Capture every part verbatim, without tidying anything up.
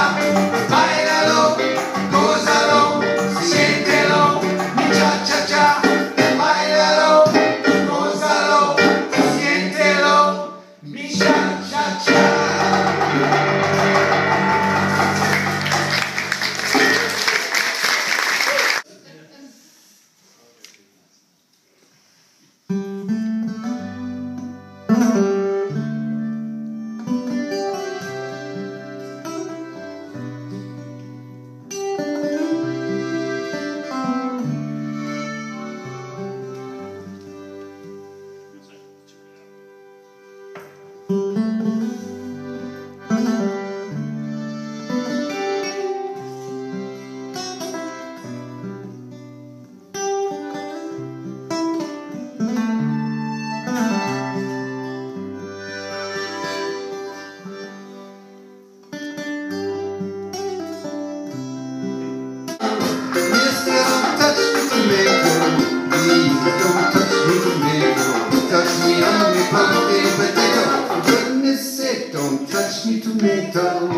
Báilalo, gózalo, siéntelo, mi cha-cha-cha. Báilalo, gózalo, siéntelo, mi cha-cha-cha. Don't touch me, tomato.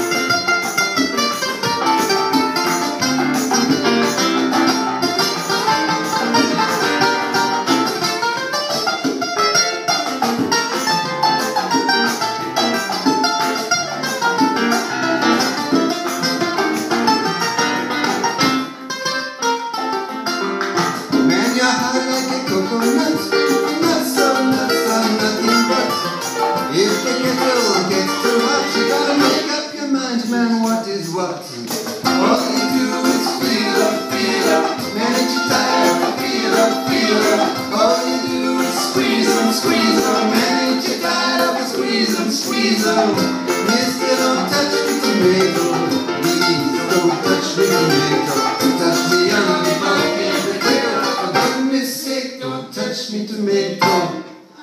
Man, you're hot like a coconut. Not so, not so, nothing but. If the kettle gets too hot, you gotta make up your mind, man, what is what. All you do is feel up, feel up. Man, ain't you tired of feel up, feel up. All you do is squeeze them, squeeze them. Man, ain't you tired of squeeze them, squeeze them. Mister, don't touch me, tomato. Please don't touch me, tomato. Touch me on the pumpkin potato. For goodness sake, don't touch me, tomato.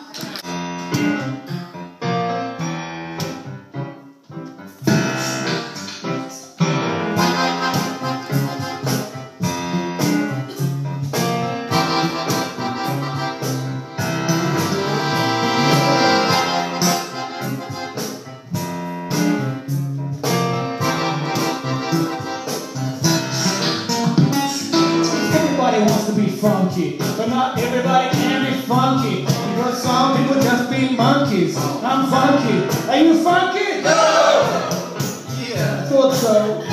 Wants to be funky, but not everybody can be funky, because some people just be monkeys. I'm funky. Are you funky? No! Yeah, I thought so.